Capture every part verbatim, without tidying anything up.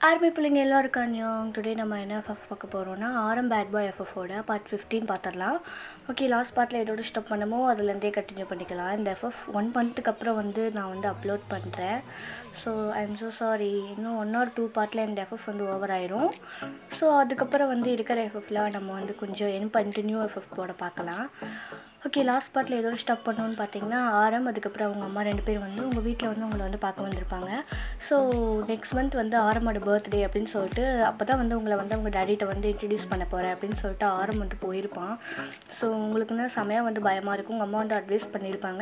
Army பிள்ளைங்க எல்லாம் இருக்காங்க. டுடே நம்ம என்ன எஃப்எஃப் பார்க்க போகிறோம்னா ஆரம் பேட் பாய் எஃப்எஃபோட பார்ட் ஃபிஃப்டீன் பார்த்துடலாம். ஓகே, லாஸ்ட் பார்ட்டில் எதோட ஸ்டாப் பண்ணமோ அதுலேருந்தே கண்டினியூ பண்ணிக்கலாம். இந்த எஃப்எஃப் ஒன் மந்த்துக்கு அப்புறம் வந்து நான் வந்து அப்லோட் பண்ணுறேன். So I am so sorry. இன்னும் ஒன் ஆர் டூ பார்ட்டில் இந்த எஃப்எஃப் வந்து ஓவர் ஆயிரும். ஸோ அதுக்கப்புறம் வந்து இருக்கிற எஃப்எஃப்ல நம்ம வந்து கொஞ்சம் என் பண்ணிட்டு நியூ எஃப்எஃப் போட பார்க்கலாம். ஓகே, லாஸ்ட் பார்ட்டில் எதோட ஸ்டாப் பண்ணோன்னு பார்த்தீங்கன்னா ஆரம் அதுக்கப்புறம் அவங்க அம்மா ரெண்டு பேர் வந்து உங்கள் வீட்டில் வந்து உங்களை வந்து பார்க்க வந்திருப்பாங்க. ஸோ நெக்ஸ்ட் மந்த் வந்து ஆரமோட பர்த்டே அப்படின்னு சொல்லிட்டு அப்போ தான் வந்து உங்களை வந்து அவங்க டேடிகிட்ட வந்து இன்ட்ரடியூஸ் பண்ண போகிறேன் அப்படின்னு சொல்லிட்டு ஆரம் வந்து போயிருப்பான். ஸோ உங்களுக்குன்னா செமையாக வந்து பயமாக இருக்கும். உங்கள் அம்மா வந்து அட்வைஸ் பண்ணியிருப்பாங்க,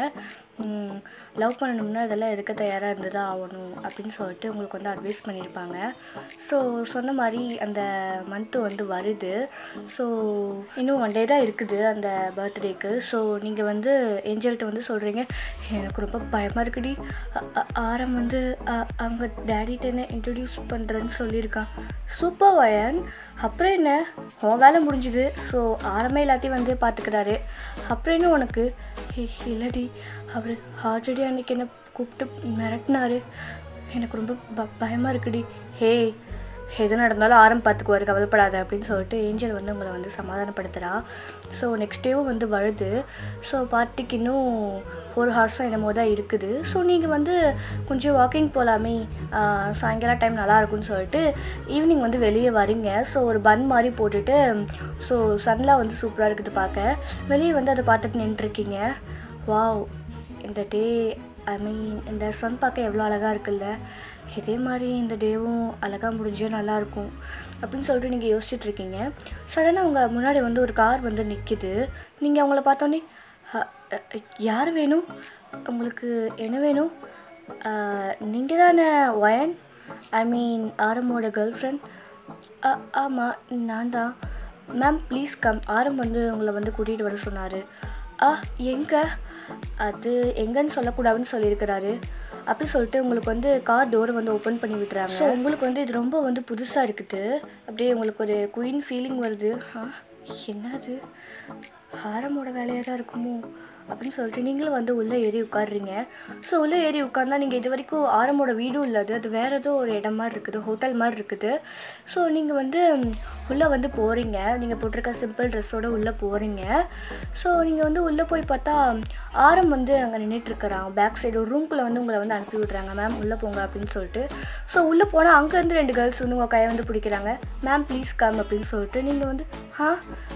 லவ் பண்ணணும்னா இதெல்லாம் எதுக்க தயாராக இருந்ததாக ஆகணும் அப்படின்னு சொல்லிட்டு உங்களுக்கு வந்து அட்வைஸ் பண்ணியிருப்பாங்க. ஸோ சொன்ன மாதிரி அந்த மந்த்து வந்து வருது. ஸோ இன்னும் ஒன் டே தான் இருக்குது அந்த பர்த்டேக்கு. ஸோ நீங்கள் வந்து ஏஞ்சல்கிட்ட வந்து சொல்கிறீங்க, எனக்கு ரொம்ப பயமாக இருக்குடி, ஆரம் வந்து அவங்க டேடிகிட்ட என்ன இன்ட்ரடியூஸ் பண்ணுறேன்னு சொல்லியிருக்கான். சூப்பர் வயன், அப்புறம் என்ன உன் வேலை முடிஞ்சுது. ஸோ ஆரமே எல்லாத்தையும் வந்து பார்த்துக்கிறாரு. அப்புறம் என்ன உனக்கு? இல்லடி, அவர் ஆல்ரெடி அன்றைக்கி என்னை கூப்பிட்டு மிரட்டினாரு, எனக்கு ரொம்ப ப பயமாக இருக்குடி. ஹே, எது நடந்தாலும் ஆரம் பார்த்துக்குவாரு, கவலைப்படாத அப்படின்னு சொல்லிட்டு ஏஞ்சல் வந்து உங்களை வந்து சமாதானப்படுத்துகிறா. ஸோ நெக்ஸ்ட் டேவும் வந்து வருது. ஸோ பார்ட்டிக்கு இன்னும் ஃபோர் ஹவர்ஸாக என்னமோ தான் இருக்குது. ஸோ நீங்கள் வந்து கொஞ்சம் வாக்கிங் போகலாமே, சாயங்காலம் டைம் நல்லாயிருக்குன்னு சொல்லிட்டு ஈவினிங் வந்து வெளியே வரீங்க. ஸோ ஒரு பன் மாதிரி போட்டுட்டு, ஸோ சன்லாம் வந்து சூப்பராக இருக்குது பார்க்க. வெளியே வந்து அதை பார்த்துட்டு நின்றுருக்கீங்க. வாவ், இந்த டே ஐ மீன் இந்த சன் பார்க்க எவ்வளோ அழகாக இருக்குல்ல, இதே மாதிரி இந்த டேவும் அழகாக முடிஞ்சால் நல்லாயிருக்கும் அப்படின்னு சொல்லிட்டு நீங்கள் யோசிச்சுட்ருக்கீங்க. சடனாக உங்கள் முன்னாடி வந்து ஒரு கார் வந்து நிற்கிது. நீங்கள் அவங்கள பார்த்தோன்னே, யார் வேணும், உங்களுக்கு என்ன வேணும்? நீங்கள் தானே வயன், ஐ மீன் ஆரமோட கேர்ள் ஃப்ரெண்ட்? ஆமாம், நான் தான். மேம் ப்ளீஸ் கம், ஆரம் வந்து உங்களை வந்து கூட்டிகிட்டு வர சொன்னார். ஆ, எங்கே? அது எங்கன்னு சொல்லக்கூடாதுன்னு சொல்லியிருக்கிறாரு. அப்படி சொல்லிட்டு உங்களுக்கு வந்து கார் டோரை வந்து ஓப்பன் பண்ணி விட்டுறாங்க. ஸோ உங்களுக்கு வந்து இது ரொம்ப வந்து புதுசாக இருக்குது. அப்படியே உங்களுக்கு ஒரு குயின் ஃபீலிங் வருது. ஆ, என்னது ஆரமோட வேலையாக தான் இருக்குமோ அப்படின்னு சொல்லிட்டு நீங்களும் வந்து உள்ளே ஏறி உட்காடுறீங்க. ஸோ உள்ளே ஏறி உட்காந்தா நீங்கள் இது வரைக்கும் ஆரமோட வீடும் இல்லாது, அது வேறு ஏதோ ஒரு இடம் மாதிரி இருக்குது, ஹோட்டல் மாதிரி இருக்குது. ஸோ நீங்கள் வந்து உள்ளே வந்து போகிறீங்க, நீங்கள் போட்டிருக்க சிம்பிள் ட்ரெஸ்ஸோடு உள்ளே போகிறீங்க. ஸோ நீங்கள் வந்து உள்ளே போய் பார்த்தா ஆரம் வந்து அங்கே நின்றுட்டுருக்குறான். பேக் சைடு ஒரு ரூம்குள்ளே வந்து உங்களை வந்து அனுப்பி விட்றாங்க, மேம் உள்ளே போங்க அப்படின்னு சொல்லிட்டு. ஸோ உள்ளே போனால் அங்கேருந்து ரெண்டு கேர்ள்ஸ் வந்து உங்கள் கையை வந்து பிடிக்கிறாங்க, மேம் ப்ளீஸ் கம் அப்படின்னு சொல்லிட்டு. நீங்கள் வந்து ஆ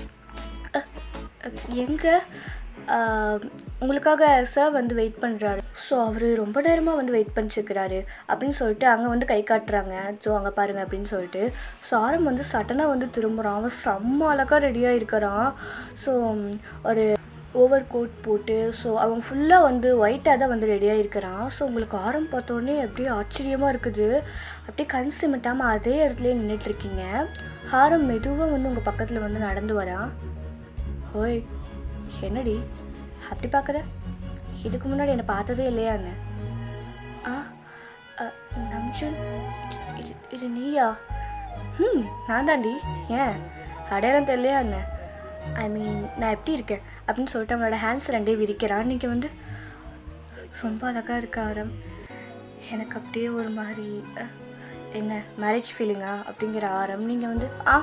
எங்கே? உங்களுக்காக சார் வந்து வெயிட் பண்ணுறாரு. ஸோ அவர் ரொம்ப நேரமாக வந்து வெயிட் பண்ணிச்சுக்கிறாரு அப்படின்னு சொல்லிட்டு அங்கே வந்து கை காட்டுறாங்க. ஸோ அங்கே பாருங்கள் அப்படின்னு சொல்லிட்டு. ஸோ ஆரம் வந்து சடனாக வந்து திரும்புகிறான். அவன் செம்ம அழகாக ரெடியாக இருக்கிறான். ஸோ ஒரு ஓவர் கோட் போட்டு, ஸோ அவன் ஃபுல்லாக வந்து ஒயிட்டாக தான் வந்து ரெடியாக இருக்கிறான். ஸோ உங்களுக்கு ஆரம் பார்த்தோன்னே அப்படியே ஆச்சரியமாக இருக்குது. அப்படியே கண் சிமிட்டாமல் அதே இடத்துலையே நின்றுட்டுருக்கீங்க. ஆரம் மெதுவாக வந்து உங்கள் பக்கத்தில் வந்து நடந்து வரான். ஓய், என்னடி அப்படி பார்க்குற? இதுக்கு முன்னாடி என்னை பார்த்ததே இல்லையான்னு? ஆ, நம்ஜன், இது இது நீயா? ம், நான் தாண்டி. ஏன் அடையாளம் தெரியலையா என்ன? ஐ மீன் நான் எப்படி இருக்கேன் அப்படின்னு சொல்லிட்டு அவனோட ஹேண்ட்ஸ் ரெண்டே விரிக்கிறான். நீங்கள் வந்து ரொம்ப அழகாக இருக்க ஆரம், எனக்கு அப்படியே ஒரு மாதிரி என்ன மேரேஜ் ஃபீலிங்கா அப்படிங்கிற ஆரம். நீங்கள் வந்து ஆ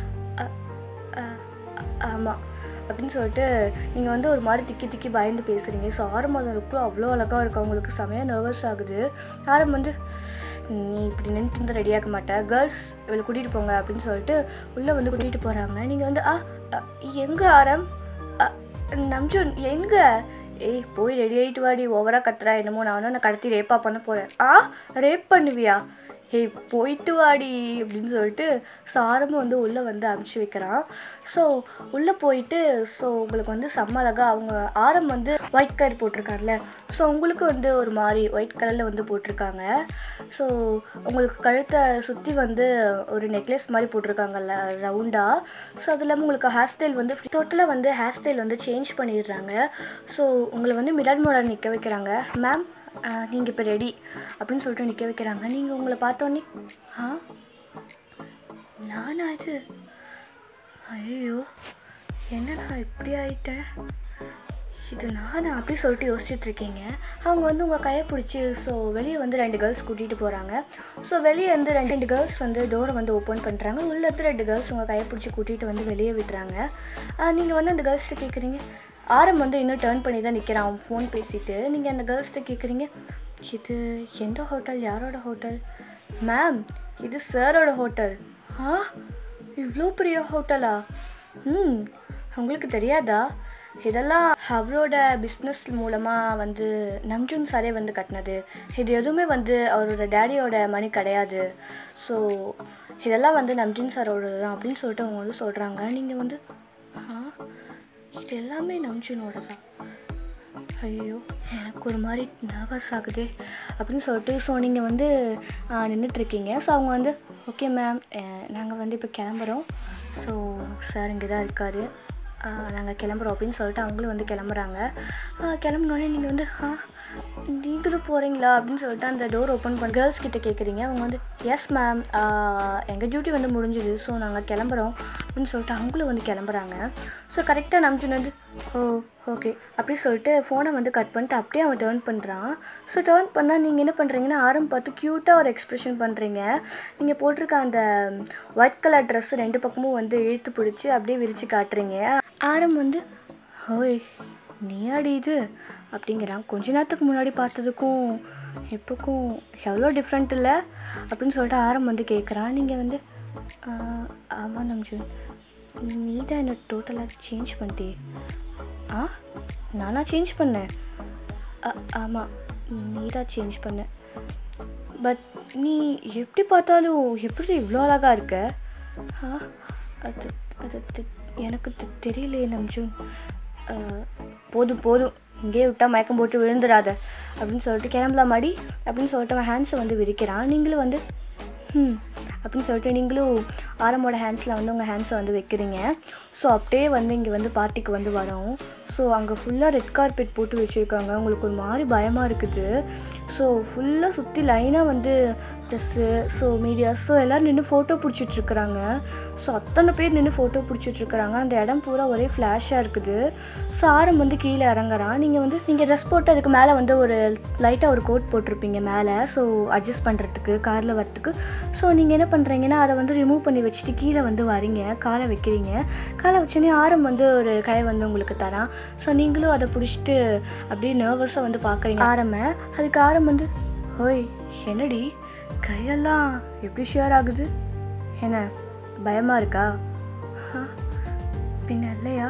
ஆமாம் அப்படின்னு சொல்லிட்டு நீங்கள் வந்து ஒரு மாதிரி திக்கி திக்கி பயந்து பேசுகிறீங்க. ஸோ ஆரம் அந்த லுக்கில் அவ்வளோ அழகாக இருக்கும். அவங்களுக்கு செமையாக நர்வஸ் ஆகுது. ஆரம் வந்து, நீ இப்படி நின்றுட்டு இருந்தால் ரெடியாக மாட்டேன், கேர்ள்ஸ் இவளை கூட்டிகிட்டு போங்க அப்படின்னு சொல்லிட்டு உள்ளே வந்து கூட்டிகிட்டு போகிறாங்க. நீங்கள் வந்து ஆ எங்கே ஆரம்? நம்ஜூன் எங்கே? ஏய் போய் ரெடி ஆகிட்டு வாடி, ஓவராக கத்துறா என்னமோ, நான் வந்து நான் கடத்தி ரேப்பாக பண்ண போகிறேன். ஆ, ரேப் பண்ணுவியா? ஹேய் போயிட்டு வாடி அப்படின்னு சொல்லிட்டு சாரமும் வந்து உள்ளே வந்து அனுப்பிச்சி வைக்கிறான். ஸோ உள்ளே போயிட்டு, ஸோ உங்களுக்கு வந்து செம்ம அழகாக அவங்க ஆரம் வந்து ஒயிட் கலர் போட்டிருக்காருல, ஸோ உங்களுக்கு வந்து ஒரு மாதிரி ஒயிட் கலரில் வந்து போட்டிருக்காங்க. ஸோ உங்களுக்கு கழுத்தை சுற்றி வந்து ஒரு நெக்லஸ் மாதிரி போட்டிருக்காங்கல்ல ரவுண்டாக. ஸோ அது இல்லாமல் உங்களுக்கு ஹேர் ஸ்டைல் வந்து டோட்டலாக வந்து ஹேர் ஸ்டைல் வந்து சேஞ்ச் பண்ணிடுறாங்க. ஸோ உங்களை வந்து மிரர் மோடாக நிற்க வைக்கிறாங்க. மேம் நீங்கள் இப்போ ரெடி அப்படின்னு சொல்லிட்டு நிற்க வைக்கிறாங்க. நீங்கள் உங்களை பார்த்தோன்னே, ஆ நானா இது? ஐயோ, என்ன நான் இப்படி ஆயிட்டேன்? இது நான் அப்படி சொல்லிட்டு யோசிச்சுட்ருக்கீங்க. அவங்க வந்து உங்கள் கையை பிடிச்சி ஸோ வெளியே வந்து ரெண்டு கேர்ள்ஸ் கூட்டிகிட்டு போகிறாங்க. ஸோ வெளியே வந்து ரெண்டு ரெண்டு கேர்ள்ஸ் வந்து டோரை வந்து ஓப்பன் பண்ணுறாங்க. உள்ளே இருந்து ரெண்டு கேர்ள்ஸ் உங்கள் கையை பிடிச்சி கூட்டிகிட்டு வந்து வெளியே விடுறாங்க. நீங்கள் வந்து அந்த கேர்ள்ஸ்கிட்ட கேட்குறீங்க. ஆரம் வந்து இன்னும் டேர்ன் பண்ணி தான் நிற்கிறான் அவன் ஃபோன் பேசிவிட்டு. நீங்கள் அந்த கேர்ள்ஸ்கிட்ட கேட்குறீங்க, இது எந்த ஹோட்டல், யாரோட ஹோட்டல்? மேம், இது சாரோட ஹோட்டல். ஆ, இவ்வளோ பெரிய ஹோட்டலா? ம், உங்களுக்கு தெரியாதா? இதெல்லாம் அவரோட பிஸ்னஸ் மூலமாக வந்து நம்ஜூன் சாரே வந்து கட்டினது. இது எதுவுமே வந்து அவரோட டேடியோட மணி கிடையாது. ஸோ இதெல்லாம் வந்து நம்ஜூன் சாரோட தான் அப்படின்னு சொல்லிட்டு அவங்க வந்து சொல்கிறாங்க. நீங்கள் வந்து ஆ, இது எல்லாமே நம்ஜூனோட தான். ஐயோ, எனக்கு ஒரு மாதிரி நர்வஸ் ஆகுது அப்படின்னு சொல்லிட்டு ஸோ நீங்கள் வந்து நின்றுட்டுருக்கீங்க. ஸோ அவங்க வந்து ஓகே மேம், நாங்கள் வந்து இப்போ கிளம்புறோம். ஸோ சார் இங்கே தான் இருக்கார், நாங்கள் கிளம்புறோம் அப்படின்னு சொல்லிட்டு அவங்களும் வந்து கிளம்புறாங்க. கிளம்புனோடனே நீங்கள் வந்து ஆ நீங்களும் போகிறீங்களா அப்படின்னு சொல்லிட்டு அந்த டோர் ஓப்பன் பண்ண கேர்ள்ஸ் கிட்டே கேட்குறீங்க. அவங்க வந்து எஸ் மேம், எங்கள் டியூட்டி வந்து முடிஞ்சுது, ஸோ நாங்கள் கிளம்புறோம் அப்படின்னு சொல்லிட்டு அவங்களும் வந்து கிளம்புறாங்க. ஸோ கரெக்டாக நம்ஜூன் வந்து ஓ ஓகே அப்படி சொல்லிட்டு ஃபோனை வந்து கட் பண்ணிட்டு அப்படியே அவன் டேர்ன் பண்ணுறான். ஸோ டேர்ன் பண்ணால் நீங்கள் என்ன பண்ணுறீங்கன்னா ஆரம் பார்த்து க்யூட்டாக ஒரு எக்ஸ்ப்ரெஷன் பண்ணுறீங்க. நீங்கள் போட்டிருக்க அந்த ஒயிட் கலர் ட்ரெஸ்ஸு ரெண்டு பக்கமும் வந்து இழுத்து பிடிச்சி அப்படியே விரித்து காட்டுறீங்க. ஆரம் வந்து ஓய் நீ ஆடி இது அப்படிங்கிறான். கொஞ்ச நேரத்துக்கு முன்னாடி பார்த்ததுக்கும் இப்போக்கும் எவ்வளோ டிஃப்ரெண்ட் இல்லை அப்படின்னு சொல்லிட்டு ஆரம் வந்து கேட்குறான். நீங்கள் வந்து ஆமாம் நம்ஜூன், நீ தான் என்னை டோட்டலாக சேஞ்ச் பண்ணிட்டே. ஆ, நானா சேஞ்ச் பண்ணேன்? ஆமாம், நீ தான் சேஞ்ச் பண்ண. பட் நீ எப்படி பார்த்தாலும் எப்படி இவ்வளோ அழகாக இருக்க? ஆ, அது அது எனக்கு தெரியலையே நம்ஜூன். போதும் போதும், இங்கேயே விட்டால் மயக்கம் போட்டு விழுந்துடாத அப்படின்னு சொல்லிட்டு கிளம்பலாம் மாடி அப்படின்னு சொல்லிட்டு அவன் ஹேண்ட்ஸை வந்து விரிக்கிறான். நீங்களும் வந்து ம் அப்படின்னு சொல்லிட்டு நீங்களும் ஆரமோட ஹேண்ட்ஸில் வந்து உங்கள் ஹேண்ட்ஸை வந்து வைக்கிறீங்க. ஸோ அப்படியே வந்து இங்கே வந்து பார்ட்டிக்கு வந்து வரோம். ஸோ அங்கே ஃபுல்லாக ரெட் கார்பெட் போட்டு வச்சுருக்காங்க. உங்களுக்கு ஒரு மாதிரி பயமாக இருக்குது. ஸோ ஃபுல்லாக சுற்றி லைனாக வந்து ப்ரெஸ்ஸு, ஸோ மீடியாஸ், ஸோ எல்லோரும் நின்று ஃபோட்டோ பிடிச்சிட்ருக்குறாங்க. ஸோ அத்தனை பேர் நின்று ஃபோட்டோ பிடிச்சிட்ருக்குறாங்க. அந்த இடம் பூரா ஒரே ஃப்ளாஷாக இருக்குது. ஸோ ஆரம் வந்து கீழே இறங்குறான். நீங்கள் வந்து நீங்கள் ட்ரெஸ் போட்டு அதுக்கு மேலே வந்து ஒரு லைட்டாக ஒரு கோட் போட்டிருப்பீங்க மேலே, ஸோ அட்ஜஸ்ட் பண்ணுறதுக்கு காரில் வரத்துக்கு. ஸோ நீங்கள் என்ன பண்ணுறீங்கன்னா அதை வந்து ரிமூவ் பண்ணி வச்சுட்டு கீழே வந்து வரீங்க, காலை வைக்கிறீங்க. காலை வச்சோன்னே ஆரம் வந்து ஒரு கை வந்து உங்களுக்கு தரான். ஸோ நீங்களும் அதை பிடிச்சிட்டு அப்படியே நர்வஸாக வந்து பார்க்குறீங்க ஆரமை. அதுக்கு ஆரம் வந்து ஓய் என்னடி கையெல்லாம் எப்படி ஷேர் ஆகுது, என்ன பயமாக இருக்கா? பின்ன இல்லையா,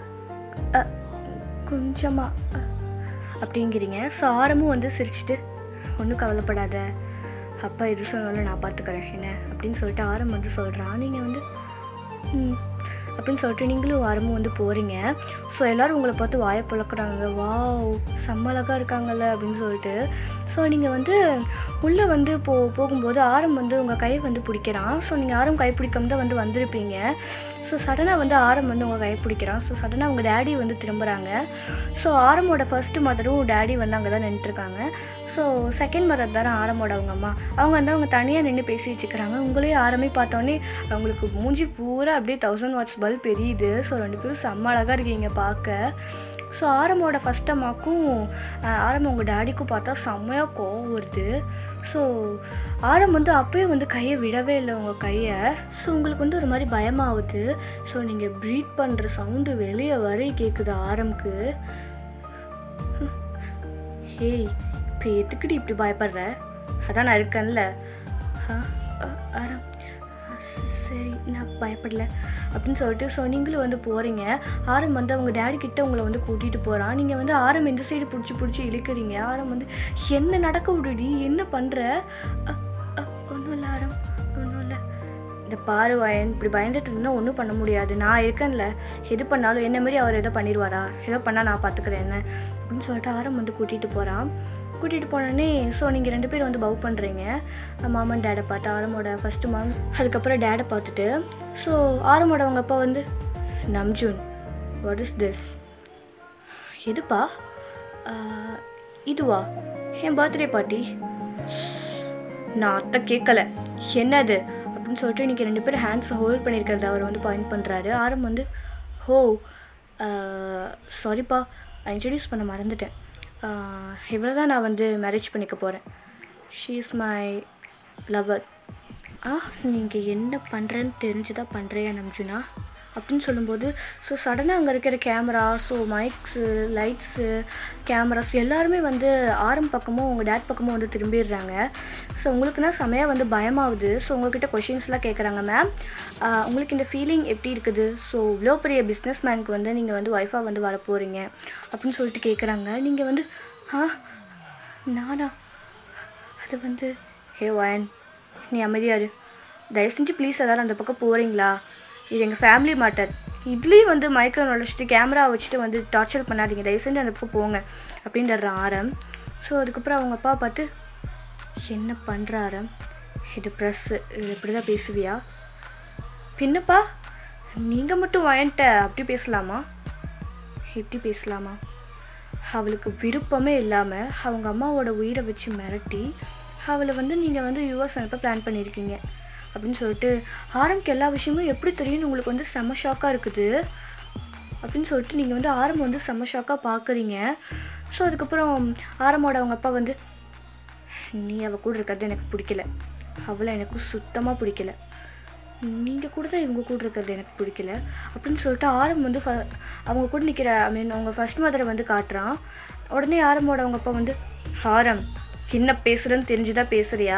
கொஞ்சமாக அப்படிங்கிறீங்க. ஸோ ஆரமும் வந்து சிரிச்சிட்டு ஒன்றும் கவலைப்படாத, அப்பா எது சொன்னாலும் நான் பார்த்துக்கிறேன் என்ன அப்படின்னு சொல்லிட்டு ஆரம் வந்து சொல்கிறான். நீங்கள் வந்து ம் அப்படின்னு சொல்லிட்டு நீங்களும் ஆரமும் வந்து போகிறீங்க. ஸோ எல்லோரும் உங்களை பார்த்து வாயை பழக்கிறாங்க, வாவ் செம்ம அழகாக இருக்காங்கல்ல அப்படின்னு சொல்லிட்டு. ஸோ நீங்கள் வந்து உள்ளே வந்து போ போகும்போது ஆரம் வந்து உங்கள் கையை வந்து பிடிக்கிறான். ஸோ நீங்கள் ஆரம் கை பிடிக்காம தான் வந்து வந்திருப்பீங்க. ஸோ சடனாக வந்து ஆரம் வந்து உங்கள் கையை பிடிக்கிறான். ஸோ சடனாக உங்கள் டேடி வந்து திரும்புகிறாங்க. ஸோ ஆரமோட ஃபர்ஸ்ட்டு மதரும் டேடி வந்து அங்கே தான் நின்றுட்டுருக்காங்க. ஸோ செகண்ட் மதர் தானே ஆரமோட அவங்க அம்மா, அவங்க வந்து அவங்க தனியாக நின்று பேசி வச்சுக்கிறாங்க. உங்களே ஆரமே பார்த்தோன்னே அவங்களுக்கு மூஞ்சி பூரா அப்படியே தௌசண்ட் வாட்ஸ் பல்ப் எரியுது. ஸோ ரெண்டு பேரும் செம்ம அழகாக இருக்கீங்க பார்க்க. ஸோ ஆரமோட ஃபஸ்ட் அம்மாக்கும் ஆரம் உங்கள் டேடிக்கும் பார்த்தா செம்மையாக கோவம் வருது. ஸோ ஆரம் வந்து அப்போயே வந்து கையை விடவே இல்லை உங்கள் கையை. ஸோ உங்களுக்கு வந்து ஒரு மாதிரி பயமாகுது. ஸோ நீங்கள் ப்ரீத் பண்ணுற சவுண்டு வெளியே வரை கேட்குது ஆரம்க்கு. ஹேய், இப்போ எதுக்குடி இப்படி பயப்படுற, அதான் நான் இருக்கேன்ல. ஆரம் சரி நான் பயப்படல அப்படின்னு சொல்லிட்டு ஸோ நீங்களும் வந்து போகிறீங்க. ஆரம் வந்து அவங்க டேடி கிட்டே உங்களை வந்து கூட்டிகிட்டு போகிறான். நீங்கள் வந்து ஆரம் இந்த சைடு பிடிச்சி பிடிச்சி இழுக்கிறீங்க. ஆரம் வந்து என்ன நடக்க விடுடி, என்ன பண்ணுற? ஒன்றும் இல்லை ஆரம், ஒன்றும் இல்லை. இந்த பாரு வயன் இப்படி பயந்துட்டு இருந்தால் ஒன்றும் பண்ண முடியாது, நான் இருக்கேன்ல, எது பண்ணாலும் என்ன மாதிரி அவர் எதோ பண்ணிடுவாரா, ஏதோ பண்ணால் நான் பார்த்துக்கிறேன் என்ன அப்படின்னு சொல்லிட்டு ஆரம் வந்து கூட்டிகிட்டு போகிறான். கூட்டிகிட்டு போனோடனே ஸோ நீங்கள் ரெண்டு பேர் வந்து பவ் பண்ணுறீங்க. மாமன் டேடை பார்த்து ஆரமோட ஃபஸ்ட்டு மாம், அதுக்கப்புறம் டேடை பார்த்துட்டு ஸோ ஆரமோட அவங்க அப்பா வந்து நம்ஜூன் வாட் இஸ் திஸ், எதுப்பா இதுவா, என் பர்த்டே பார்ட்டி, நான் அத்தை கேட்கல என்னது அப்படின்னு சொல்லிட்டு இன்றைக்கி ரெண்டு பேரும் ஹேண்ட்ஸை ஹோல்ட் பண்ணியிருக்கிறத அவர் வந்து பாயிண்ட் பண்ணுறாரு. ஆரம் வந்து ஹோ சாரிப்பா இன்ட்ரடியூஸ் பண்ண மறந்துட்டேன். இவ்வளோ தான் நான் வந்து மேரேஜ் பண்ணிக்க போகிறேன். She is my lover. ஆ நீங்கள் என்ன பண்ணுறேன்னு தெரிஞ்சு தான் பண்ணுறியா நம்ஜுனா அப்படின்னு சொல்லும்போது, ஸோ சடனாக அங்கே இருக்கிற camera, so mics, lights, cameras எல்லாருமே வந்து ஆரம் பக்கமும் உங்கள் டேட் பக்கமும் வந்து திரும்பிடுறாங்க. ஸோ உங்களுக்குன்னா செமையாக வந்து பயமாகுது. ஸோ உங்கள்கிட்ட கொஷின்ஸ்லாம் கேட்குறாங்க. மேம் உங்களுக்கு இந்த ஃபீலிங் எப்படி இருக்குது? ஸோ இவ்வளோ பெரிய பிஸ்னஸ் மேனுக்கு வந்து நீங்கள் வந்து ஒய்ஃபாக வந்து வர போகிறீங்க அப்படின்னு சொல்லிட்டு கேட்குறாங்க. நீங்கள் வந்து ஆ நானா அது வந்து ஹே வயன் நீ அமைதியாரு, தயவு செஞ்சு ப்ளீஸ் எல்லோரும் அந்த பக்கம் போகிறீங்களா? இது எங்கள் ஃபேமிலி மேட்டர். இதுலேயும் வந்து மயக்கம் நுழைச்சிட்டு கேமரா வச்சுட்டு வந்து டார்ச்சர் பண்ணாதீங்க, தயவு செஞ்சு அந்த பக்கம் போங்க அப்படின்ற ஆரம். ஸோ அதுக்கப்புறம் அவங்க அப்பா பார்த்து என்ன பண்ணுற ஆரம், இது ப்ரெஸ்ஸு, இது இப்படி தான் பேசுவியா? பின்னப்பா நீங்கள் மட்டும் வாங்கிட்ட அப்படி பேசலாமா, எப்படி பேசலாமா? அவளுக்கு விருப்பமே இல்லாமல் அவங்க அம்மாவோட உயிரை வச்சு மிரட்டி அவளை வந்து நீங்கள் வந்து யூஎஸ் அனுப்ப பிளான் பண்ணியிருக்கீங்க அப்படின்னு சொல்லிட்டு ஆரம்புக்கு எல்லா விஷயமும் எப்படி தெரியும்னு உங்களுக்கு வந்து செம்ம ஷாக்காக இருக்குது அப்படின்னு சொல்லிட்டு நீங்கள் வந்து ஆரம்பம் வந்து செம்ம ஷாக்காக பார்க்குறீங்க. ஸோ அதுக்கப்புறம் ஆரம்போட அவங்க அப்பா வந்து நீ அவள் கூட இருக்கிறது எனக்கு பிடிக்கல, அவளை எனக்கு சுத்தமாக பிடிக்கல, நீங்கள் கூட தான் இவங்க கூட இருக்கிறது எனக்கு பிடிக்கல அப்படின்னு சொல்லிட்டு ஆரம் வந்து ஃப அவங்க கூட நிற்கிற ஐ மீன் அவங்க ஃபஸ்ட் மதரை வந்து காட்டுறான். உடனே ஆரம்போட அவங்க அப்பா வந்து ஆரம் என்ன பேசுகிறேன்னு தெரிஞ்சுதான் பேசுகிறியா?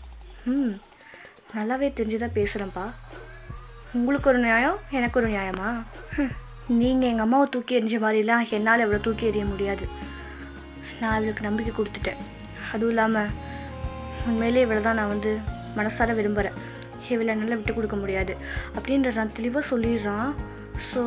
ம் நல்லாவே தெரிஞ்சுதான் பேசுகிறேன்ப்பா. உங்களுக்கு ஒரு நியாயம் எனக்கு ஒரு நியாயமா? நீங்கள் எங்கள் அம்மாவை தூக்கி எறிஞ்ச மாதிரிலாம் என்னால் எவ்வளோ தூக்கி எறிய முடியாது. நான் இவளுக்கு நம்பிக்கை கொடுத்துட்டேன். அதுவும் இல்லாமல் உண்மையிலே இவ்வளோ தான் நான் வந்து மனசார விரும்புகிறேன். இவளை என்னால் விட்டு கொடுக்க முடியாது அப்படின்ற நான் தெளிவாக சொல்லிடுறான். ஸோ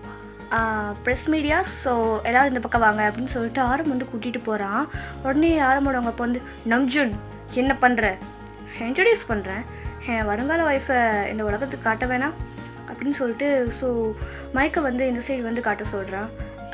ப்ரெஸ் மீடியா, ஸோ எல்லோரும் இந்த பக்கம் வாங்க அப்படின்னு சொல்லிட்டு ஆரம் வந்து கூட்டிகிட்டு போகிறான். உடனே ஆரம்போட அவங்க அப்போ வந்து நம்ஜுன் என்ன பண்ணுற, இன்ட்ரடியூஸ் பண்ணுறேன், என் வருங்கால ஒய்ஃபை இந்த உலகத்துக்கு காட்ட வேணாம் அப்படின்னு சொல்லிட்டு ஸோ மைக்கை வந்து இந்த சைடு வந்து காட்ட சொல்கிறான்.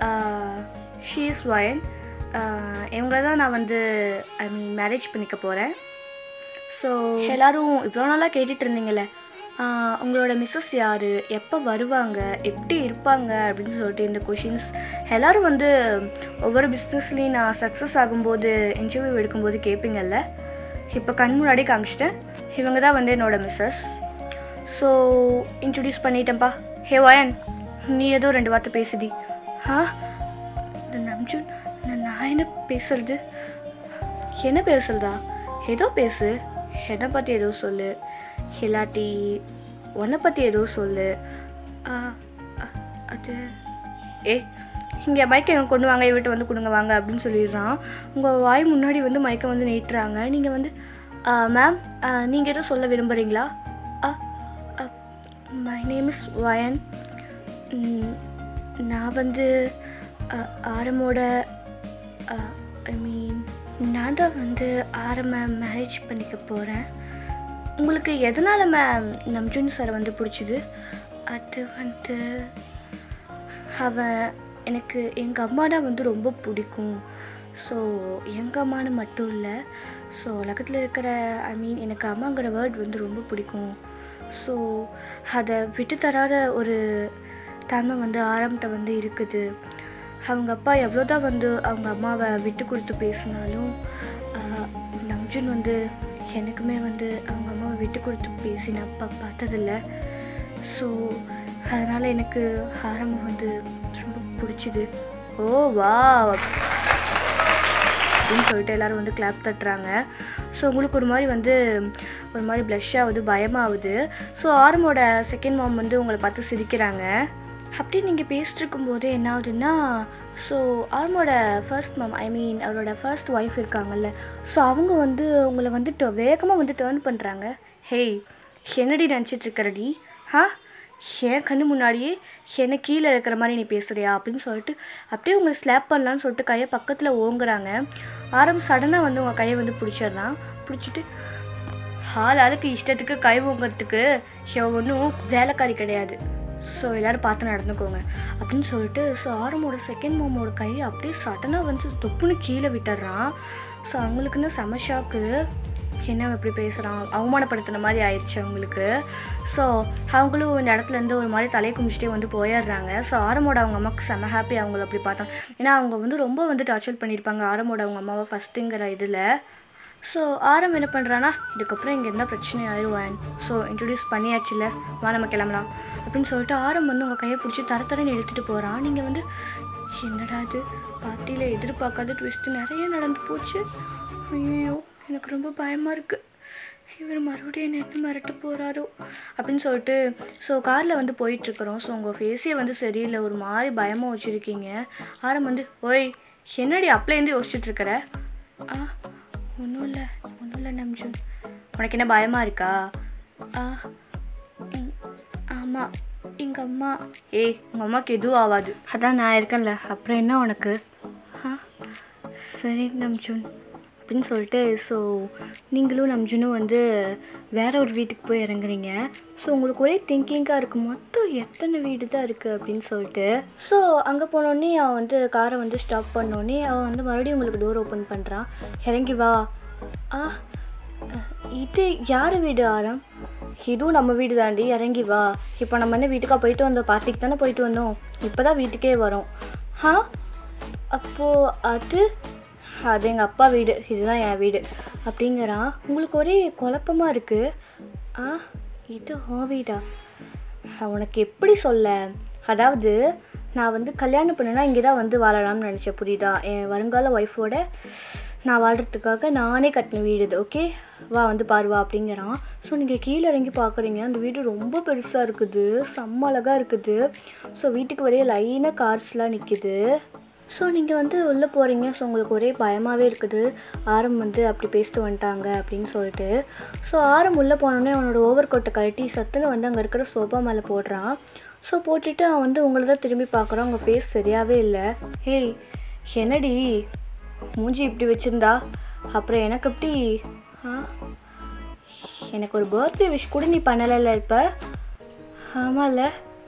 ஷீ இஸ் வயன், இவங்கள தான் நான் வந்து ஐ மீன் மேரேஜ் பண்ணிக்க போகிறேன். ஸோ எல்லோரும் இவ்வளோ நாளாக கேட்டுட்டு இருந்தீங்களே உங்களோட மிஸ்ஸஸ் யார், எப்போ வருவாங்க, எப்படி இருப்பாங்க அப்படின்னு சொல்லிட்டு இந்த கொஷின்ஸ் எல்லோரும் வந்து ஒவ்வொரு பிஸ்னஸ்லேயும் நான் சக்ஸஸ் ஆகும்போது இன்டர்வியூ எடுக்கும்போது கேட்பீங்கல்ல, இப்போ கண் முன்னாடி காமிச்சிட்டேன். இவங்க தான் வந்து என்னோடய மிஸ்ஸஸ். ஸோ இன்ட்ரடியூஸ் பண்ணிட்டேன்ப்பா. ஹே வயன் நீ ஏதோ ரெண்டு வார்த்தை பேசுடி. ஆ நம்ஜுன் நான் என்ன பேசுறது, என்ன பேசுறதா, ஏதோ பேசு, என்னை பற்றி ஏதோ சொல்லு, இல்லாட்டி உன்னை பற்றி ஏதோ சொல்லு. அது ஏ இங்கே மைக்கை எனக்கு கொண்டு வாங்க, வீட்டை வந்து கொடுங்க வாங்க அப்படின்னு சொல்லிடுறான். உங்கள் வாய் முன்னாடி வந்து மைக்கை வந்து நீட்டுறாங்க. நீங்கள் வந்து மேம் நீங்கள் ஏதோ சொல்ல விரும்புகிறீங்களா? மை நேம் இஸ் வயன், நான் வந்து ஆரமோட ஐ மீன் நான் தான் வந்து ஆரம்ப மேரேஜ் பண்ணிக்க போகிறேன். உங்களுக்கு எதனால் மேம் நம்ஜுன் சார் வந்து பிடிச்சிது? அது வந்து அவன் எனக்கு எங்கள் அம்மானா வந்து ரொம்ப பிடிக்கும். ஸோ எங்கள் அம்மானு மட்டும் இல்லை, ஸோ உலகத்தில் இருக்கிற ஐ மீன் எனக்கு அம்மாங்கிற வேர்ட் வந்து ரொம்ப பிடிக்கும். ஸோ அதை விட்டு தராத ஒரு தன்மை வந்து ஆரம்பிட்ட வந்து இருக்குது. அவங்க அப்பா எவ்வளோ தான் வந்து அவங்க அம்மாவை விட்டு கொடுத்து பேசினாலும் நம்ஜுன் வந்து எனக்குமே வந்து அவங்க அம்மாவை விட்டு கொடுத்து பேசின அப்பா பார்த்ததில்ல. ஸோ அதனால் எனக்கு ஆரம்பம் வந்து ரொம்ப பிடிச்சிது. ஓ வா அப்படின்னு சொல்லிட்டு எல்லோரும் வந்து கிளாப் தட்டுறாங்க. ஸோ உங்களுக்கு ஒரு மாதிரி வந்து ஒரு மாதிரி ப்ளஷ் ஆகுது, பயமாகுது. ஸோ ஆரம்போட செகண்ட் மாம் வந்து உங்களை பார்த்து சிரிக்கிறாங்க. அப்படி நீங்கள் பேசிட்டு இருக்கும்போது என்ன ஆகுதுன்னா, ஸோ ஆரமோட ஃபர்ஸ்ட் மாம் ஐ மீன் அவரோட ஃபர்ஸ்ட் ஒய்ஃப் இருக்காங்கல்ல, ஸோ அவங்க வந்து உங்களை வந்துட்டு வேகமாக வந்து டேர்ன் பண்ணுறாங்க. ஹேய் என்னடி நினச்சிட்ருக்கிறடி, ஆ என் கண்ணு முன்னாடியே என்னை கீழே இருக்கிற மாதிரி நீ பேசுகிறியா அப்படின்னு சொல்லிட்டு அப்படியே உங்களை ஸ்லாப் பண்ணலான்னு சொல்லிட்டு கையை பக்கத்தில் ஓங்குறாங்க. ஆரம் சடனாக வந்து உங்கள் கையை வந்து பிடிச்சிட்றான். பிடிச்சிட்டு ஆள் ஆளுக்கு இஷ்டத்துக்கு கை ஓங்கிறதுக்கு ஒன்றும் வேலைக்காரி கிடையாது, ஸோ எல்லோரும் பார்த்து நடந்துக்கோங்க அப்படின்னு சொல்லிட்டு ஸோ ஆரமோட செகண்ட் மாமோட கையை அப்படியே சடனாக வந்து தொப்புன்னு கீழே விட்டுடுறான். ஸோ அவங்களுக்குன்னு செம ஷாக்கு. என்ன இப்படி பேசுகிறான், அவமானப்படுத்தின மாதிரி ஆயிடுச்சு அவங்களுக்கு. ஸோ அவங்களும் இந்த இடத்துலேருந்து ஒரு மாதிரி தலையை குமிச்சிட்டே வந்து போயிடுறாங்க. ஸோ ஆரமோட அவங்க அம்மாவுக்கு செம்ம ஹாப்பி அவங்கள அப்படி பார்த்தோம். ஏன்னா அவங்க வந்து ரொம்ப வந்து டார்ச்சர் பண்ணியிருப்பாங்க ஆரமோட அவங்க அம்மாவை ஃபஸ்ட்டுங்கிற இதில். ஸோ ஆரம் என்ன பண்ணுறான்னா, இதுக்கப்புறம் இங்கே என்ன பிரச்சனை ஆயிடுவேன், ஸோ இன்ட்ரடியூஸ் பண்ணியாச்சுல, வா நம்ம கிளம்பலாம் அப்படின்னு சொல்லிட்டு ஆரம் வந்து உங்கள் கையை பிடிச்சி தர தரன்னு எடுத்துகிட்டு போகிறான். நீங்கள் வந்து என்னடா இது, பார்ட்டியில் எதிர்பார்க்காத ட்விஸ்ட்டு நிறைய நடந்து போச்சு, ஐயோ எனக்கு ரொம்ப பயமாக இருக்குது, இவர் மறுபடியும் என்ன என்ன மிரட்ட போகிறாரோ அப்படின்னு சொல்லிட்டு ஸோ காரில் வந்து போயிட்டுருக்குறோம். ஸோ உங்கள் ஃபேஸே வந்து சரியில்லை, ஒரு மாதிரி பயமாக வச்சுருக்கீங்க. ஆரம் வந்து ஓய் என்னடி அப்பலேருந்து யோசிச்சுட்ருக்கிற? ஆ ஒன்றும் இல்லை ஒன்றும் இல்லை நம்ஜுன், உனக்கு என்ன பயமாக இருக்கா? ஆ ஆமாம் எங்கள் அம்மா. ஏய் உங்கள் அம்மாவுக்கு எதுவும் ஆகாது, அதான் நான் இருக்கேன்ல, அப்புறம் என்ன உனக்கு? ஆ சரி நம்ஜுன் அப்படின்னு சொல்லிட்டு ஸோ நீங்களும் நம்ஜுனும் வந்து வேற ஒரு வீட்டுக்கு போய் இறங்குறீங்க. ஸோ உங்களுக்கு ஒரே திங்கிங்காக இருக்குது, மொத்தம் எத்தனை வீடு தான் இருக்குது அப்படின்னு சொல்லிட்டு. ஸோ அங்கே போனோடனே அவன் வந்து காரை வந்து ஸ்டாப் பண்ணோடனே அவன் வந்து மறுபடியும் உங்களுக்கு டோர் ஓப்பன் பண்ணுறான். இறங்கி வா. ஆ இது யார் வீடு ஆரம்? இதுவும் நம்ம வீடு தாண்டி, இறங்கி வா. இப்போ நம்ம என்ன வீட்டுக்காக போயிட்டு வந்தோம், பார்ட்டிக்கு தானே போயிட்டு வந்தோம், இப்போ தான் வீட்டுக்கே வரோம். ஆ அப்போது அது அது எங்கள் அப்பா வீடு, இதுதான் என் வீடு அப்படிங்கிறான். உங்களுக்கு ஒரே குழப்பமாக இருக்குது. ஆ இது ஆ வீடா? உனக்கு எப்படி சொல்ல, அதாவது நான் வந்து கல்யாணம் பண்ணேன்னா இங்கே தான் வந்து வாழலாம்னு நினச்சேன், புரியுதா? என் வருங்கால ஒய்ஃபோட நான் வாழ்கிறதுக்காக நானே கட்டின வீடு இது, ஓகே வா வந்து பாருவா அப்படிங்கிறான். ஸோ நீங்கள் கீழே இறங்கி பார்க்குறீங்க, அந்த வீடு ரொம்ப பெருசாக இருக்குது, செம்ம அழகாக இருக்குது. ஸோ வீட்டுக்கு வரைய லைனாக கார்ஸ்லாம் நிற்கிது. ஸோ நீங்கள் வந்து உள்ளே போகிறீங்க. ஸோ உங்களுக்கு ஒரே பயமாகவே இருக்குது, ஆரம் வந்து அப்படி பேசிட்டு வந்துட்டாங்க அப்படின்னு சொல்லிட்டு. ஸோ ஆரம் உள்ளே போனோடனே அவனோட ஓவர் கோட்டை கழட்டி சத்துன்னு வந்து அங்கே இருக்கிற சோஃபா மேலே போடுறான். ஸோ போட்டுட்டு அவன் வந்து உங்களை தான் திரும்பி பார்க்குறான். உங்கள் ஃபேஸ் சரியாகவே இல்லை. ஹேய் என்னடி மூஞ்சி இப்படி வச்சுருந்தா, அப்புறம் எனக்கு எப்படி? ஆ எனக்கு ஒரு பர்த்டே விஷ் கூட நீ பண்ணலைல்ல இப்போ? ஆமாம்ல,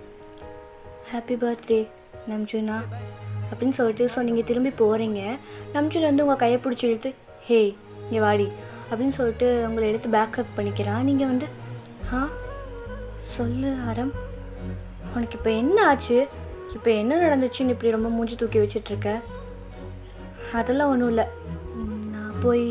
ஹாப்பி பர்த்டே நம்ஜுனா அப்படின்னு சொல்லிட்டு. ஸோ நீங்கள் திரும்பி போகிறீங்க. நம்ஜுன் வந்து உங்கள் கையை பிடிச்சி இழுத்து ஹேய் இங்கே வாடி அப்படின்னு சொல்லிட்டு உங்களை எடுத்து பேக் ஹக் பண்ணிக்கிறான். நீங்கள் வந்து ஆ சொல்லு ஆரம், உனக்கு இப்போ என்ன ஆச்சு, இப்போ என்ன நடந்துச்சுன்னு இப்படி ரொம்ப மூஞ்சி தூக்கி வச்சிட்ருக்க? அதெல்லாம் ஒன்றும் இல்லை, நான் போய்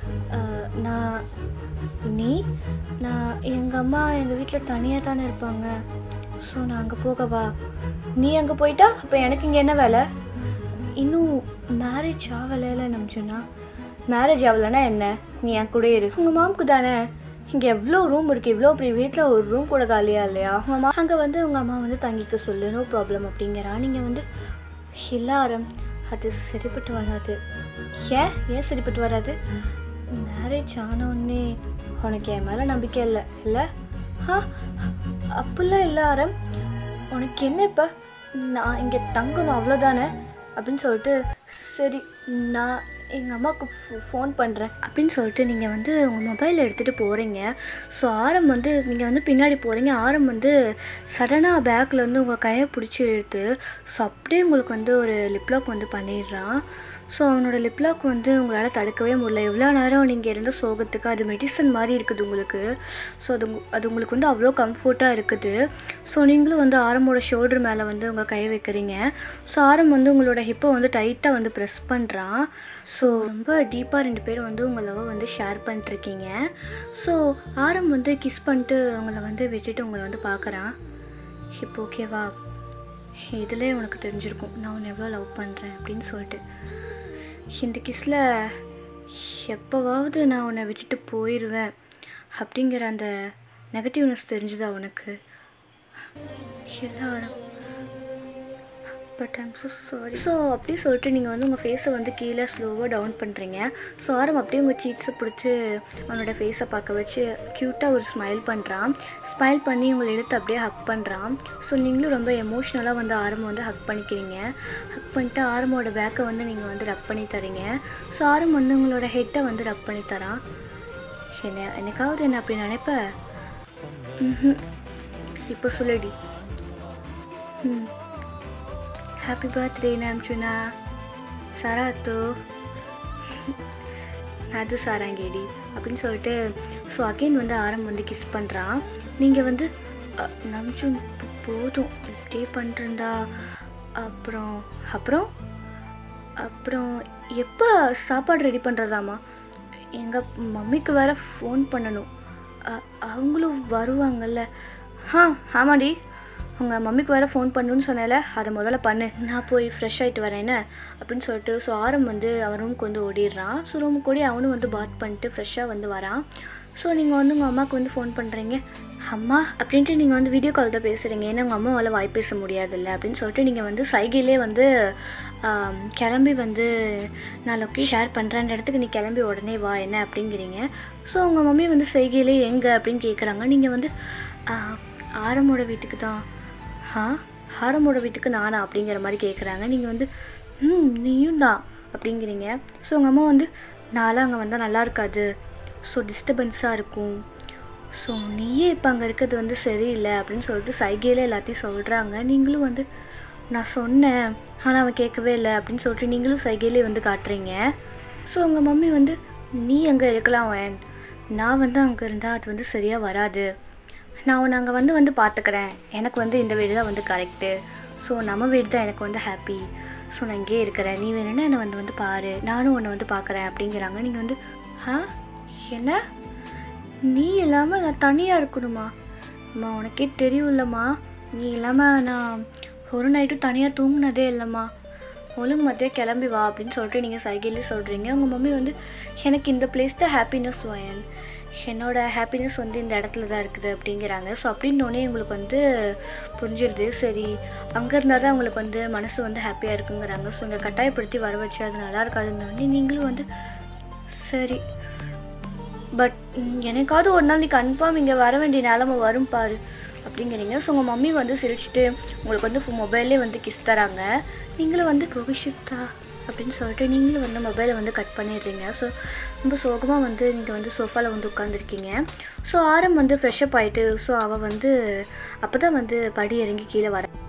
நான் நீ நான் எங்கள் அம்மா எங்கள் வீட்டில் தனியாக தானே இருப்பாங்க, ஸோ நான் அங்கே போகவா? நீ அங்கே போயிட்டா அப்போ எனக்கு இங்கே என்ன வேலை? இன்னும் மேரேஜ் ஆகலைல நம்ஜுனா. மேரேஜ் ஆகலைன்னா என்ன, நீ என் கூட இரு, உங்கள் மாமுக்கு தானே இங்கே எவ்வளோ ரூம் இருக்குது, இவ்வளோ பெரிய வீட்டில் ஒரு ரூம் கூட காலியா இல்லையா? உங்கள் அம்மா அங்கே வந்து உங்கள் அம்மா வந்து தங்கிக்க சொல்லு, நோ ப்ராப்ளம் அப்படிங்கிறா. நீங்கள் வந்து எல்லாரும் அது சரிப்பட்டு வராது. ஏன் ஏன் சரிப்பட்டு வராது? மேரேஜ் ஆனோடனே உனக்கு என் மேலே நம்பிக்கை இல்லை இல்லை? ஆ அப்படிலாம் இல்லை ஆரம், உனக்கு என்ன இப்போ, நான் இங்கே தங்கணும் அவ்வளோதானே அப்படின்னு சொல்லிட்டு சரி நான் எங்கள் அம்மாவுக்கு ஃபோ ஃபோன் பண்ணுறேன் அப்படின்னு சொல்லிட்டு நீங்கள் வந்து உங்கள் மொபைல் எடுத்துகிட்டு போகிறீங்க. ஸோ ஆரம் வந்து நீங்கள் வந்து பின்னாடி போகிறீங்க. ஆரம் வந்து சடனாக பேக்கில் வந்து உங்கள் கையை பிடிச்சி இழுத்து ஸோ அப்படியே உங்களுக்கு வந்து ஒரு லிப்லாக் வந்து பண்ணிடுறான். ஸோ அவனோட லிப்லாக் வந்து உங்களால் தடுக்கவே முடியல. எவ்வளோ நேரம் நீங்கள் இருந்த சோகத்துக்கு அது மெடிசன் மாதிரி இருக்குது உங்களுக்கு. ஸோ அது அது உங்களுக்கு வந்து அவ்வளோ கம்ஃபர்ட்டாக இருக்குது. ஸோ நீங்களும் வந்து ஆரமோட ஷோல்டர் மேலே வந்து உங்கள் கையை வைக்கிறீங்க. ஸோ ஆரம் வந்து உங்களோட ஹிப்பை வந்து டைட்டாக வந்து ப்ரெஸ் பண்ணுறான். ஸோ ரொம்ப டீப்பாக ரெண்டு பேரும் வந்து உங்கள் லவ் வந்து ஷேர் பண்ணிட்டுருக்கீங்க. ஸோ ஆரம் வந்து கிஸ் பண்ணிட்டு உங்களை வந்து விட்டுட்டு உங்களை வந்து பார்க்குறான். இப்போ ஓகேவா, இதிலே உனக்கு தெரிஞ்சிருக்கும் நான் உன்னை எவ்வளோ லவ் பண்ணுறேன் அப்படின்னு சொல்லிட்டு. இந்த கிஸ்ஸில் எப்போவாவது நான் உன்னை விட்டுட்டு போயிடுவேன் அப்படிங்கிற அந்த நெகட்டிவ்னஸ் தெரிஞ்சுதா உனக்கு? எல்லாரும் but I'm so sorry. So அப்படி சொல்லிட்டு நீங்கள் வந்து உங்கள் ஃபேஸை வந்து கீழே ஸ்லோவாக டவுன் பண்ணுறீங்க. ஸோ ஆரம் அப்படியே உங்கள் சீட்ஸை பிடிச்சி அவனோட ஃபேஸை பார்க்க வச்சு க்யூட்டாக ஒரு ஸ்மைல் பண்ணுறான். ஸ்மைல் பண்ணி உங்களை எடுத்து அப்படியே ஹக் பண்ணுறான். ஸோ நீங்களும் ரொம்ப எமோஷ்னலாக வந்து ஆரம் வந்து ஹக் பண்ணிக்கிறீங்க. ஹக் பண்ணிட்டு ஆரமோட பேக்கை வந்து நீங்கள் வந்து ரப் பண்ணி தரீங்க. ஸோ ஆரம் வந்து உங்களோட ஹெட்டை வந்து ரப் பண்ணி தரான். என்ன எனக்காவது என்ன அப்படி நினைப்ப? ம் இப்போ சொல்லுடி. ம் Happy birthday Namjuna. Sarah to Nadu Sarangedi. அப்படின்னு சொல்லிட்டு ஸோ அகெயின் வந்து ஆரம் வந்து கிஸ் பண்ணுறான். நீங்கள் வந்து நம்ஜுன் போதும் இப்படியே பண்ணுறேன்டா. அப்புறம் அப்புறம் அப்புறம் எப்போ சாப்பாடு ரெடி பண்ணுறதாம்மா? எங்கள் மம்மிக்கு வேறு ஃபோன் பண்ணணும், அவங்களும் வருவாங்கல்ல. ஆ ஆமாடி, உங்கள் மம்மிக்கு வேறு ஃபோன் பண்ணணுன்னு சொன்னேன்ல, அதை முதல்ல பண்ணு, நான் போய் ஃப்ரெஷ் ஆகிட்டு வரேன்னு அப்படின்னு சொல்லிட்டு ஸோ ஆரம் வந்து அவன் ரூமுக்கு வந்து ஓடிடுறான். ஸோ ரூமுக்கு ஓடி அவனும் வந்து பாத் பண்ணிட்டு ஃப்ரெஷ்ஷாக வந்து வரான். ஸோ நீங்கள் வந்து உங்கள் அம்மாவுக்கு வந்து ஃபோன் பண்ணுறீங்க. அம்மா அப்படின்ட்டு நீங்கள் வந்து வீடியோ கால் தான் பேசுகிறீங்க, ஏன்னா உங்கள் அம்மாவால் வாய் பேச முடியாதில்ல அப்படின்னு சொல்லிட்டு நீங்கள் வந்து சைகையிலே வந்து கிளம்பி வந்து நான் லொக்கேஷன் ஷேர் பண்ணுறேன்ற இடத்துக்கு நீ கிளம்பி உடனே வா என்ன அப்படிங்கிறீங்க. ஸோ உங்கள் மம்மி வந்து சைகையிலே எங்கே அப்படின்னு கேட்குறாங்க. நீங்கள் வந்து ஆரமோட வீட்டுக்கு தான். ஆ ஆரமோட வீட்டுக்கு நானா அப்படிங்கிற மாதிரி கேட்குறாங்க. நீங்கள் வந்து ம் நீயும் தான் அப்படிங்கிறீங்க. ஸோ உங்கள் அம்மா வந்து நான்லாம் அங்கே வந்தால் நல்லா இருக்காது, ஸோ டிஸ்டர்பன்ஸாக இருக்கும், ஸோ நீயே இப்போ அங்கே இருக்கிறது வந்து சரியில்லை அப்படின்னு சொல்லிட்டு சைகையில் எல்லாத்தையும் சொல்கிறாங்க. நீங்களும் வந்து நான் சொன்னேன் ஆனால் அவன் கேட்கவே இல்லை அப்படின்னு சொல்லிட்டு நீங்களும் சைகையிலே வந்து காட்டுறீங்க. ஸோ உங்கள் மம்மி வந்து நீ அங்கே இருக்கலாம் வேன், நான் வந்து அங்கே இருந்தால் அது வந்து சரியாக வராது, நான் உன்னை அங்கே வந்து வந்து பார்த்துக்கிறேன், எனக்கு வந்து இந்த வீடு தான் வந்து கரெக்டு, ஸோ நம்ம வீடு தான் எனக்கு வந்து ஹாப்பி, ஸோ நான் இங்கேயே இருக்கிறேன், நீ வேணும்னா என்னை வந்து வந்து பாரு, நானும் உன்னை வந்து பார்க்குறேன் அப்படிங்கிறாங்க. நீங்கள் வந்து ஆ என்ன நீ இல்லாமல் நான் தனியாக இருக்கணுமா? அம்மா உனக்கே தெரியும்லம்மா, நீ இல்லாமல் நான் ஒரு நைட்டும் தனியாக தூங்கினதே இல்லைம்மா, ஒழுங்கு மத்தியாக கிளம்பி வா அப்படின்னு சொல்லிட்டு நீங்கள் சைகையிலே சொல்கிறீங்க. உங்கள் மம்மி வந்து எனக்கு இந்த பிளேஸ் தான் ஹாப்பினஸ் வயன், என்னோடய ஹாப்பினஸ் வந்து இந்த இடத்துல தான் இருக்குது அப்படிங்கிறாங்க. ஸோ அப்படின்னோடனே உங்களுக்கு வந்து புரிஞ்சிடுது, சரி அங்கே இருந்தால் தான் உங்களுக்கு வந்து மனசு வந்து ஹாப்பியாக இருக்குங்கிறாங்க. ஸோ இங்கே கட்டாயப்படுத்தி வர வச்சு அது நல்லா இருக்காதுன்னு நீங்களும் வந்து சரி பட் எனக்காவது ஒரு நாள் நீ கன்ஃபார்ம் இங்கே வர வேண்டிய நிலமை வரும் பாரு அப்படிங்கிறீங்க. ஸோ உங்கள் மம்மி வந்து சிரிச்சுட்டு உங்களுக்கு வந்து மொபைல்லே வந்து கிஸ் தராங்க. நீங்களும் வந்து கோவிஷிப்தா அப்படின்னு சொல்லிட்டு நீங்களும் வந்து மொபைலை வந்து கட் பண்ணிடுறீங்க. ஸோ ரொம்ப சோகமாக வந்து நீங்கள் வந்து சோஃபாவில் வந்து உட்காந்துருக்கீங்க. ஸோ ஆரம் வந்து ஃப்ரெஷ்அப் ஆகிட்டு ஸோ அவள் வந்து அப்போ தான் வந்து படி இறங்கி கீழே வர